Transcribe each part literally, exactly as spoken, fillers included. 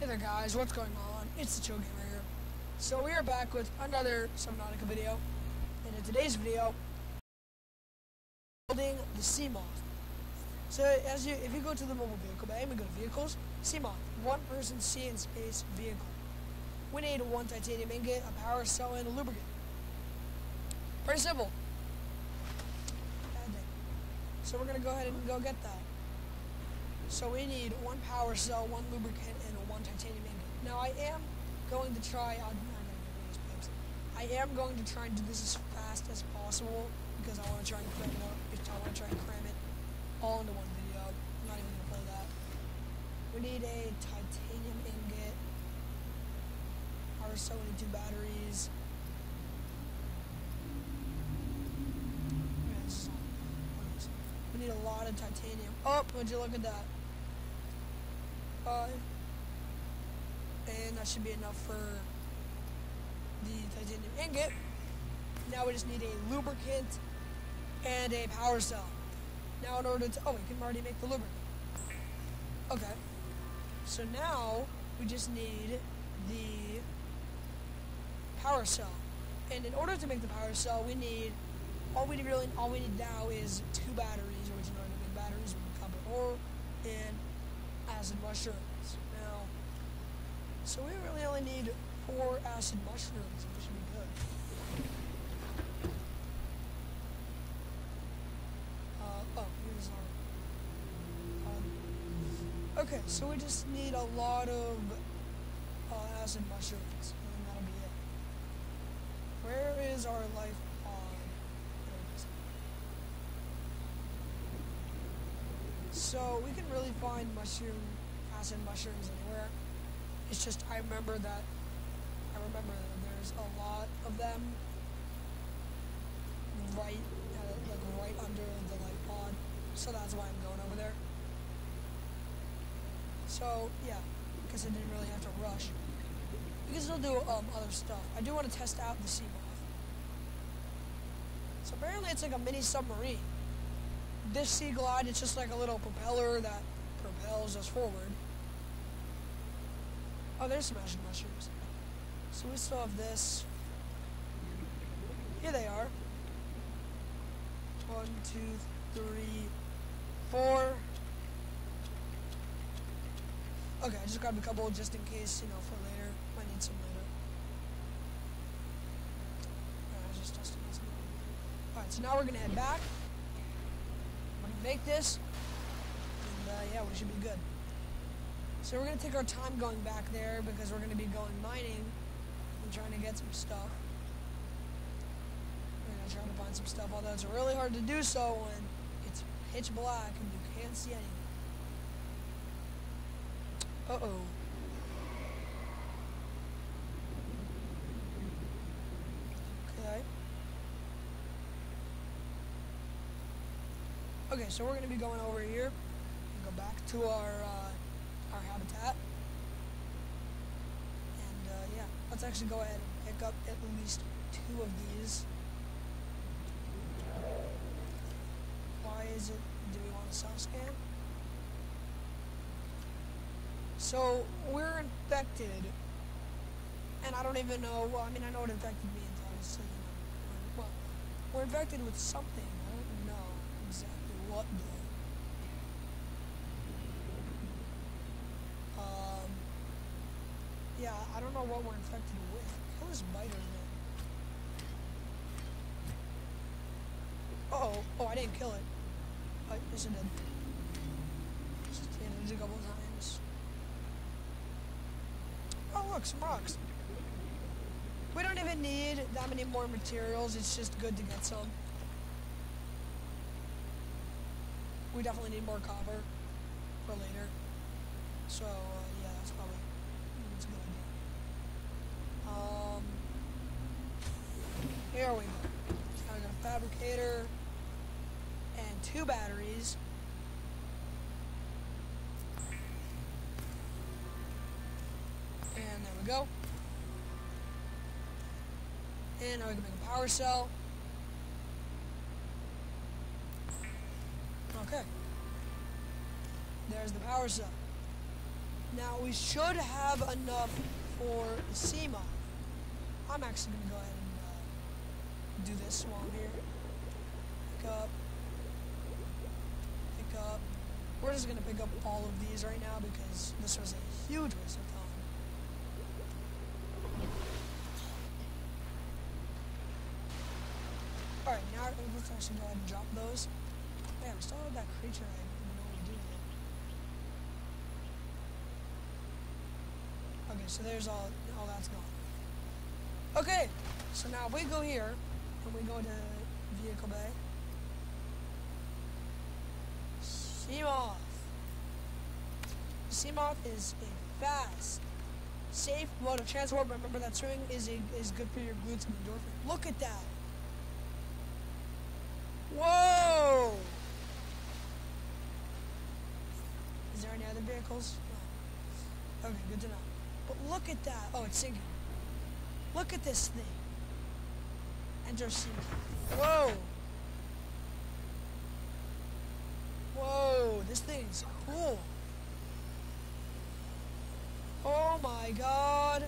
Hey there guys, what's going on? It's the Chill Gamer here. So we are back with another Subnautica video. And in today's video, building the seamoth. So as you if you go to the mobile vehicle bay and we go to vehicles, seamoth, one person sea and space vehicle. We need one titanium ingot, a power cell, and a lubricant. Pretty simple. So we're gonna go ahead and go get that. So we need one power cell, one lubricant, and one titanium ingot. Now I am going to try, I'm not going to do these pipes. I am going to try and do this as fast as possible because I want to try and cram it up, because I want to try and cram it all into one video. I'm not even going to play that. We need a titanium ingot, power cell, we need two batteries. We need a lot of titanium. Oh, would you look at that? Five. And that should be enough for the titanium ingot. Now we just need a lubricant and a power cell. Now in order to, oh, we can already make the lubricant. Okay. So now we just need the power cell. And in order to make the power cell, we need, all we really, all we need now is two batteries, which in order to make batteries, we need copper ore and acid mushrooms. Now, so we really only need four acid mushrooms, which should be good. Uh, oh, here's our, um, okay, so we just need a lot of uh, acid mushrooms, and that'll be it. Where is our life pod? There it is. So we can really find mushroom, acid mushrooms anywhere. It's just, I remember that, I remember that there's a lot of them right, uh, like right under the light pod, so that's why I'm going over there. So, yeah, I guess I didn't really have to rush. We can still do um, other stuff. I do want to test out the seamoth. So apparently it's like a mini submarine. This sea glide, it's just like a little propeller that propels us forward. Oh, there's some acid mushrooms. So we still have this. Here they are. One, two, three, four. Okay, I just grabbed a couple just in case, you know, for later. Might need some later. Alright, I was just testing this. Alright, so now we're gonna head back. We're gonna make this. And uh, yeah, we should be good. So we're going to take our time going back there because we're going to be going mining and trying to get some stuff. We're going to try to find some stuff, although it's really hard to do so when it's pitch black and you can't see anything. Uh-oh. Okay. Okay, so we're going to be going over here and go back to our... Uh, our habitat, and uh, yeah, let's actually go ahead and pick up at least two of these. Why is it, do we want a self-scan? So, we're infected, and I don't even know, well, I mean, I know what infected means, obviously, you know, well, we're infected with something, I don't know exactly what though. Yeah, I don't know what we're infected with. Kill this biter then. Uh-oh. Oh, I didn't kill it. Oh, yes, I did. Just hit it a couple times. Oh, look, some rocks. We don't even need that many more materials. It's just good to get some. We definitely need more copper for later. So, uh, yeah, that's probably... It's a good idea. Um, here we go. I got a fabricator and two batteries. And there we go. And now we can make a power cell. Okay. There's the power cell. Now we should have enough for the seamoth. I'm actually gonna go ahead and uh, do this while I'm here. Pick up. Pick up. We're just gonna pick up all of these right now because this was a huge waste of time. Alright, now let's actually go ahead and drop those. Yeah, we still have that creature I didn't know what to do with it. Okay, so there's all, all that's gone. Okay, so now if we go here, and we go to vehicle bay. Seamoth. Seamoth is a fast, safe mode of transport, but remember that swimming is, a, is good for your glutes and endorphins. Look at that. Whoa! Is there any other vehicles? No. Okay, good to know. But look at that. Oh, it's sinking. Look at this thing. Enter seamoth. Whoa! Whoa, this thing's cool. Oh my god.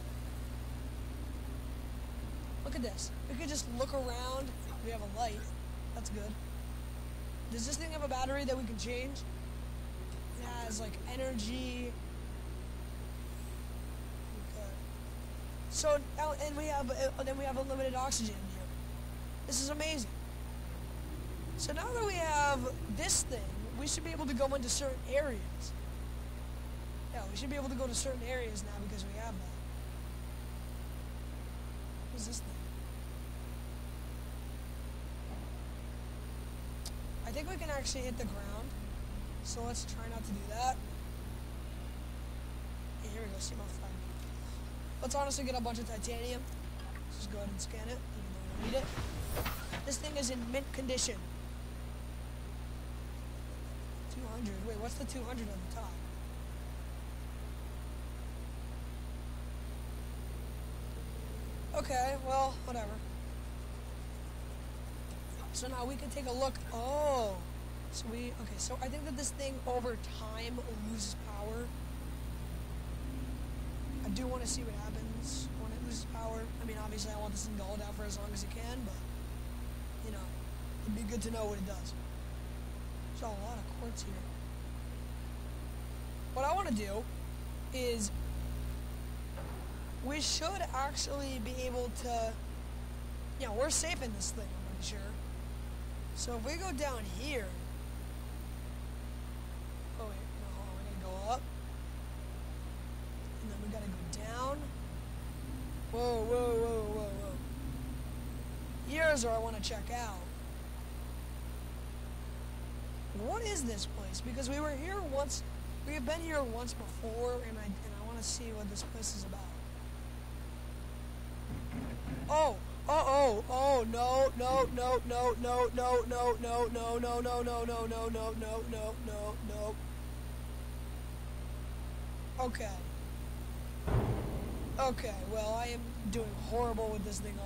Look at this. We could just look around. We have a light. That's good. Does this thing have a battery that we can change? It has like energy. Okay. So now, and we have, uh, then we have unlimited oxygen in here. This is amazing. So now that we have this thing, we should be able to go into certain areas. Yeah, we should be able to go to certain areas now because we have that. What's this thing? I think we can actually hit the ground, so let's try not to do that. Yeah, here we go, seamoth fire. Let's honestly get a bunch of titanium. Let's just go ahead and scan it, even though we don't need it. This thing is in mint condition. two hundred. Wait, what's the two hundred on the top? Okay, well, whatever. So now we can take a look. Oh, so we, okay, so I think that this thing over time loses power. I do want to see what happens when it loses power. I mean, obviously I want this thing to hold out for as long as it can, but, you know, it'd be good to know what it does. There's a lot of quartz here. What I want to do is we should actually be able to, you know, we're safe in this thing, I'm pretty sure. So if we go down here, oh wait, no, hold on, we're gonna go up, and then we gotta go down. Whoa, whoa, whoa, whoa, whoa. Here's where I want to check out. What is this place? Because we were here once, we have been here once before, and I and I want to see what this place is about. Oh. Oh, oh, oh, no, no, no, no, no, no, no, no, no, no, no, no, no, no, no, no, no, no, no. Okay. Okay, well, I am doing horrible with this thing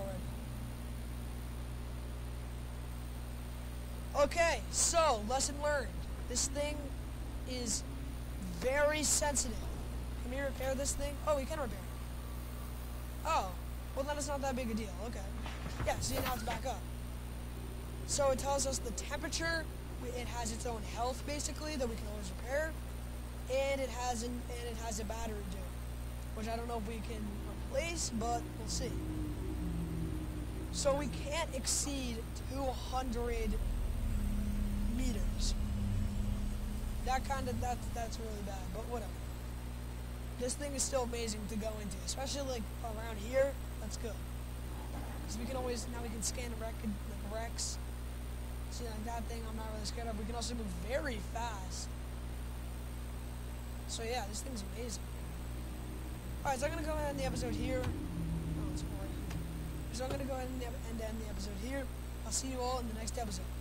already. Okay, so, lesson learned. This thing is very sensitive. Can we repair this thing? Oh, we can repair it. Oh. Well, then it's not that big a deal. Okay. Yeah, see, now it's back up. So it tells us the temperature. It has its own health, basically, that we can always repair. And it has an and it has a battery to it, which I don't know if we can replace, but we'll see. So we can't exceed two hundred meters. That kind of that that's really bad, but whatever. This thing is still amazing to go into, especially like around here. That's good. Because we can always, now we can scan the wreck, like wrecks. See, like that thing I'm not really scared of. We can also move very fast. So yeah, this thing's amazing. Alright, so I'm going to go ahead and end the episode here. Oh, it's boring. So I'm going to go ahead and end the episode here. I'll see you all in the next episode.